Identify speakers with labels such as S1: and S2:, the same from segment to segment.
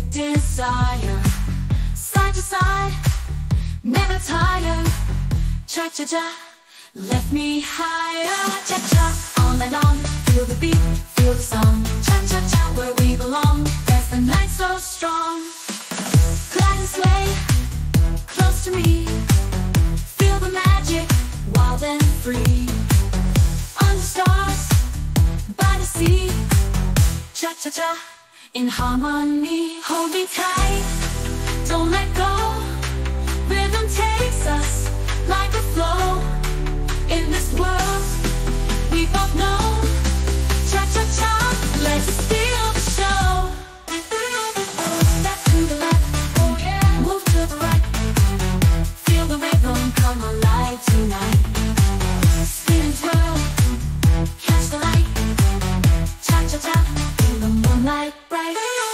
S1: desire. Side to side, never tired. Cha-cha-cha, lift me higher. Cha-cha, all night long. Feel the beat, feel the song. Cha-cha-cha, where we belong. There's the night so strong. Glide and sway, close to me. Feel the magic, wild and free. Under stars, by the sea. Cha-cha-cha, in harmony. Hold me tight, don't let go. Rhythm takes us like a flow. In this world, we both know. Cha-cha-cha, let's steal the show. Step to the left, oh yeah, move to the right. Feel the rhythm come alive tonight. Spin and twirl, catch the light. Cha-cha-cha, in the moonlight bright.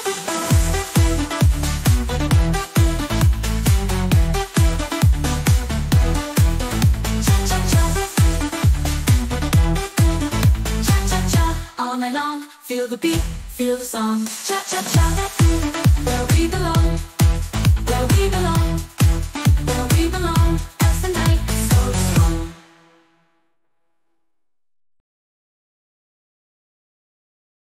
S1: All night long, feel the beat, feel the song. Cha-cha-cha, where we belong, where we belong.